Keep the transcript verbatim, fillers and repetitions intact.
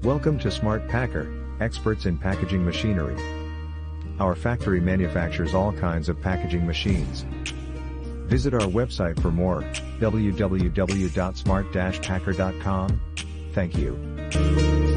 Welcome to Smart Packer, experts in packaging machinery. Our factory manufactures all kinds of packaging machines. Visit our website for more, w w w dot smart dash packer dot com. Thank you.